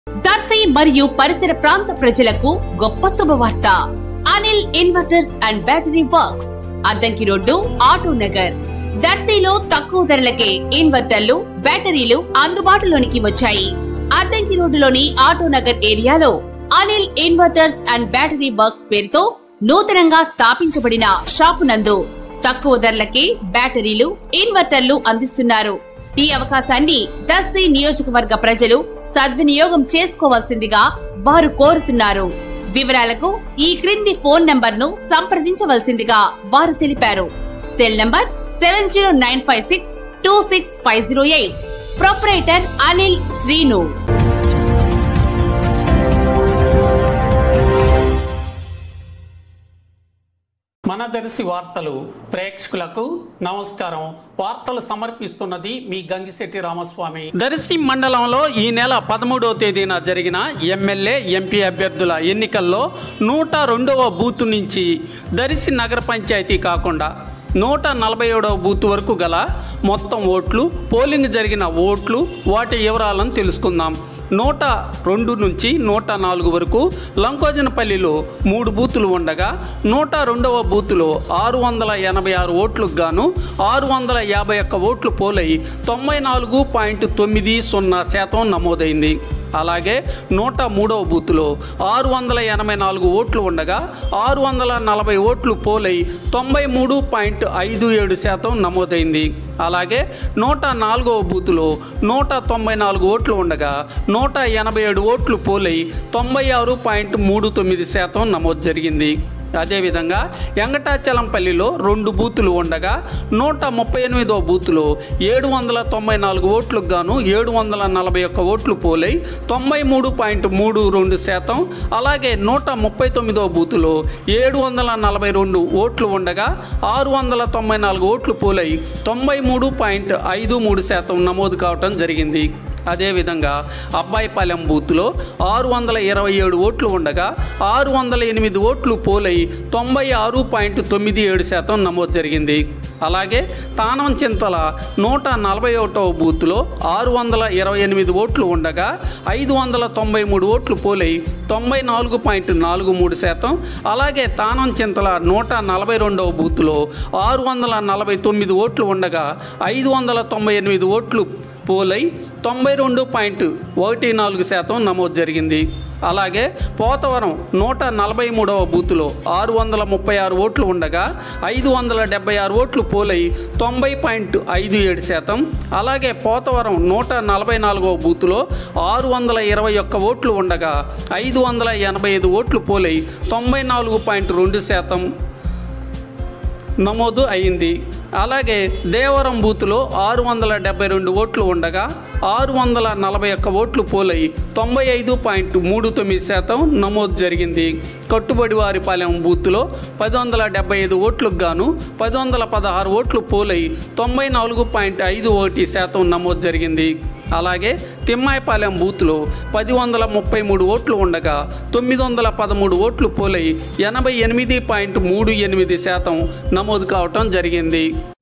దర్శి మరియు పరిసర ప్రాంత ప్రజలకు గొప్ప శుభవార్త. Anil inverters and battery works, Addanki road, auto Nagar. దర్శిలో తక్కువ ధరలకే ఇన్వర్టర్లు, బ్యాటరీలు అందుబాటులోనికి వచ్చాయి. అద్దంకి రోడ్డులోని ఆటో నగర్ ఏరియాలో Anil inverters and battery works పేరుతో నూతనంగా స్థాపించబడిన షాపు నందు తక్కువ ధరలకే బ్యాటరీలు, ఇన్వర్టర్లు అందిస్తున్నారు. ఈ అవకాశాన్ని దర్శి నియోజకవర్గ ప్రజలు సద్వినియోగం చేసుకోవాల్సిందిగా వారు కోరుతున్నారు. వివరాలకు ఈ క్రింది ఫోన్ నంబర్ ను సంప్రదించవలసిందిగా వారు తెలిపారు. Cell number 7095626508. Proprietor Anil Srinu. మన దర్శి వార్తలు ప్రేక్షకులకు నమస్కారం. వార్తలు సమర్పిస్తున్నది మీ గంగిశెట్టి రామస్వామి. దర్శి మండలంలో ఈ నెల 13వ తేదీన జరిగిన ఎమ్మెల్యే, ఎంపీ అభ్యర్థుల ఎన్నికల్లో 102వ బూత్ నుంచి దర్శి నగర పంచాయతీ కాకుండా 147వ బూత్ వరకు గల మొత్తం ఓట్లు, పోలింగ్ జరిగిన ఓట్లు, వాటి వివరాలను తెలుసుకుందాం. 102 నుంచి 104 వరకు లంకోజనపల్లిలో 3 బూతులు ఉండగా 102వ బూతులో 686 ఓట్లకు గాను 651 ఓట్లు పోలై 94.90% నమోదైంది. అలాగే 103వ బూతులో 684 ఓట్లు ఉండగా 640 ఓట్లు పోలై 93.57% నమోదైంది. అలాగే 104వ బూతులో 194 ఓట్లు ఉండగా 187 ఓట్లు పోలై 96.39% నమోదు జరిగింది. అదేవిధంగా వెంకటాచలంపల్లిలో 2 బూతులు ఉండగా 138వ బూతులో 794 ఓట్లకు గాను 741 ఓట్లు పోలై 93.32%. అలాగే 139వ బూతులో 742 ఓట్లు ఉండగా 694 ఓట్లు పోలై 93.53% నమోదు కావటం జరిగింది. అదేవిధంగా అబ్బాయిపాలెం బూత్లో 627 ఓట్లు ఉండగా 608 ఓట్లు పోలై 96.97% నమోదు జరిగింది. అలాగే తానం చింతల 141వ బూత్లో 628 ఓట్లు ఉండగా 593 ఓట్లు పోలై 94.43%. అలాగే తానం చింతల 142వ బూత్లో 649 ఓట్లు ఉండగా 598 ఓట్లు పోలై 92.14% నమోదు జరిగింది. అలాగే పోతవరం 143వ బూత్లో 636 ఓట్లు ఉండగా 576 ఓట్లు పోలై 90.57%. అలాగే పోతవరం 144వ బూత్లో 621 ఓట్లు ఉండగా 585 ఓట్లు పోలై 94.2% నమోదు అయింది. అలాగే దేవరం బూత్లో 672 ఓట్లు ఉండగా 641 ఓట్లు పోలై 95.39% నమోదు జరిగింది. కట్టుబడివారిపాలెం బూత్లో 1075 ఓట్లకు గాను 1016 ఓట్లు పోలై 94.51% నమోదు జరిగింది. అలాగే తిమ్మాయిపాలెం బూత్లో 1033 ఓట్లు ఉండగా 913 ఓట్లు పోలై 88.38% నమోదు కావటం జరిగింది.